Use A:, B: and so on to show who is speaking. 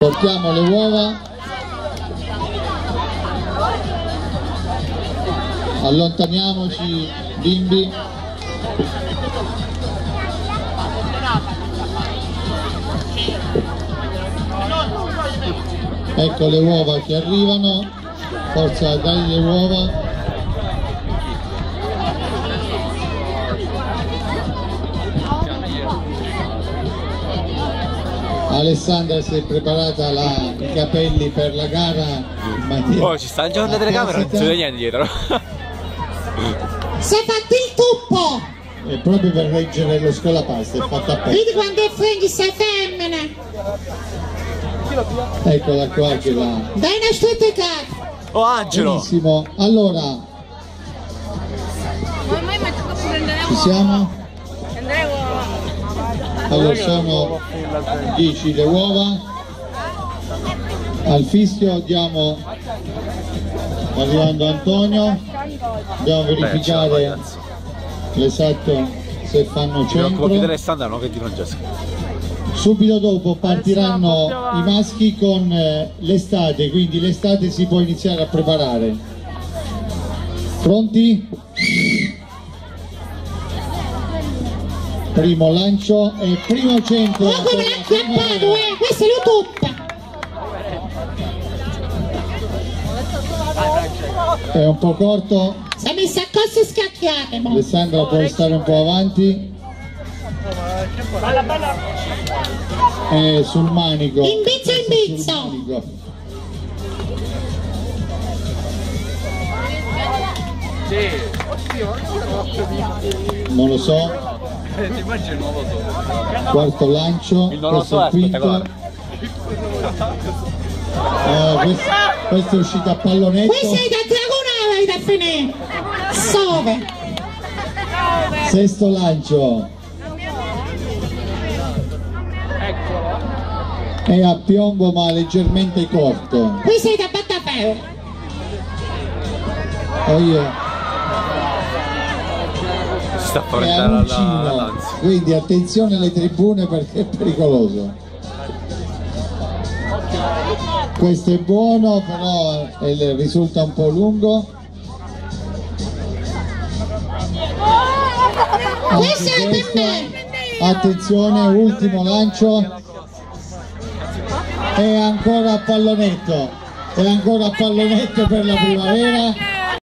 A: Portiamo le uova, allontaniamoci bimbi. Ecco le uova che arrivano, forza dai le uova. Alessandra si è preparata i capelli per la gara.
B: Oh, ci sta giocando la telecamera, non si vede niente dietro.
C: Si è fatto il tuppo!
A: E proprio per reggere lo scolapasta è fatta apposta.
C: Vedi quando è freghi sta femmina!
A: Eccola qua che la...
C: Dai una stupicato!
B: Oh Angelo!
A: Benissimo, allora ci siamo? Allora sono 10 le uova, al fischio diamo, arrivando Antonio, dobbiamo verificare l'esatto se fanno centro. Subito dopo partiranno i maschi con l'estate, quindi l'estate si può iniziare a preparare. Pronti? Primo lancio e primo centro.
C: Come l'acchiappato, questo è YouTube!
A: È un po' corto.
C: Si è messa a cose scacchiate, mo.
A: Alessandra può stare un po' avanti. Sul manico.
C: In bizzo.
A: Non lo so. Quarto lancio. Questo è il quinto. Questo è uscito a pallonetto.
C: Questo è da Dragonava da finire. Sove.
A: Sesto lancio. È a piombo ma leggermente corto.
C: Questo è da Battapeo.
A: È a uncino, quindi attenzione alle tribune perché è pericoloso. Questo è buono, però risulta un po' lungo.
C: Questo è per me.
A: Attenzione, ultimo lancio. È ancora a pallonetto. È ancora a pallonetto per la primavera.